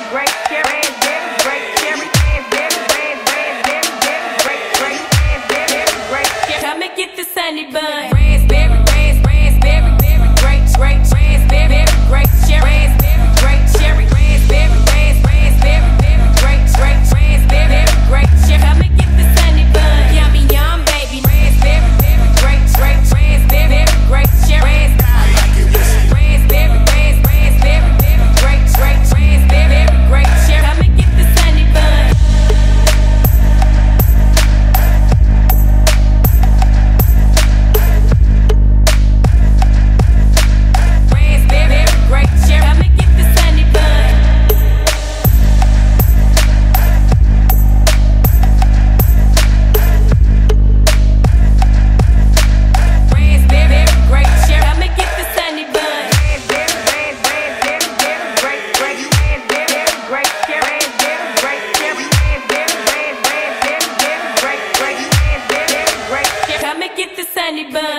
grape, cherry, grape, cherry, come and get the sunny bun. Raspberry, raspberry, grape, grape, raspberry, grape, cherry, grape, cherry, raspberry, raspberry, grape, grape, raspberry, grape, cherry. Come and get the sunny bun. Yummy, yum, baby. Raspberry, grape, grape, raspberry, grape, cherry, raspberry, raspberry, grape, grape, raspberry, grape, cherry. Come and get the sunny bun. Get the sunny bun.